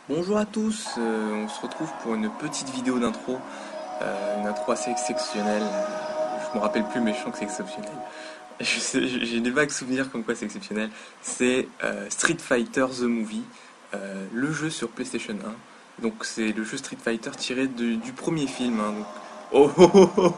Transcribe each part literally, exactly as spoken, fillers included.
Bonjour à tous, euh, on se retrouve pour une petite vidéo d'intro, euh, une intro assez exceptionnelle. Je me rappelle plus mais je sens que c'est exceptionnel. Je sais- J'ai des vagues souvenirs comme quoi c'est exceptionnel. C'est euh, Street Fighter The Movie, euh, le jeu sur PlayStation un. Donc c'est le jeu Street Fighter tiré de- du premier film, hein, donc- Oh, oh, oh, oh.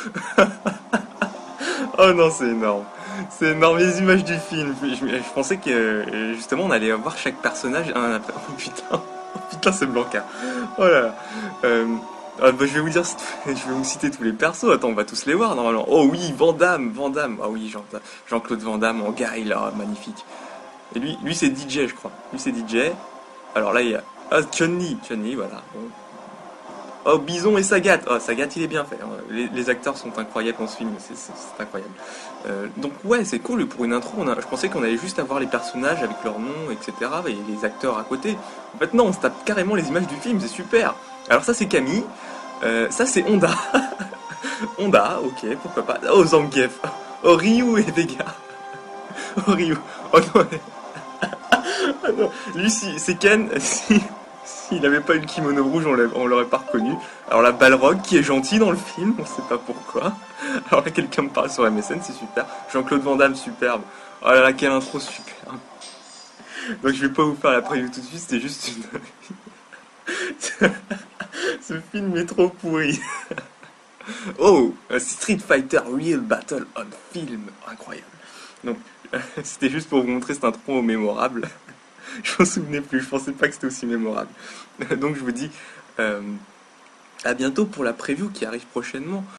Oh non, c'est énorme. C'est énorme, les images du film. Je, je- je pensais que euh, justement on allait voir chaque personnage un après. Oh putain, oh putain, c'est Blanca. Oh là là. Euh, ah, bah, je vais vous dire, je vais vous citer tous les persos. Attends, on va tous les voir normalement. Oh oui, Van Damme, Van Damme. Ah oui, Jean- Jean-Claude Van Damme en guy là, magnifique. Et lui, lui c'est D J, je crois. Lui c'est D J. Alors là, il y a ah, Chun-Li, Chun-Li, voilà. Bon. Oh, Bison et Sagat. Oh, Sagat, il est bien fait, hein. Les, les acteurs sont incroyables dans ce film, c'est c'est- c'est incroyable. Euh, donc ouais, c'est cool. Pour une intro, on a- je pensais qu'on allait juste avoir les personnages avec leurs noms, et cetera. Et les acteurs à côté. En fait, non, on se tape carrément les images du film, c'est super. Alors ça, c'est Camille. Euh, ça, c'est Honda. Honda, ok, pourquoi pas. Oh, Zangief. Oh, Ryu et Vega. Oh, Ryu. Oh non, ah non. Lui, si, c'est Ken. Si, s'il n'avait pas eu le kimono rouge, on l'a- on l'aurait pas reconnu. Alors la Balrog, qui est gentil dans le film, on sait pas pourquoi. Alors là, quelqu'un me parle sur M S N, c'est super. Jean-Claude Van Damme, superbe. Oh là là, quelle intro superbe. Donc je vais pas vous faire la preview tout de suite, c'était juste une... Ce film est trop pourri. Oh, Street Fighter Real Battle on Film, incroyable. Donc, c'était juste pour vous montrer cette intro mémorable. Je m'en souvenais plus, je pensais pas que c'était aussi mémorable. Donc je vous dis euh, à bientôt pour la preview qui arrive prochainement.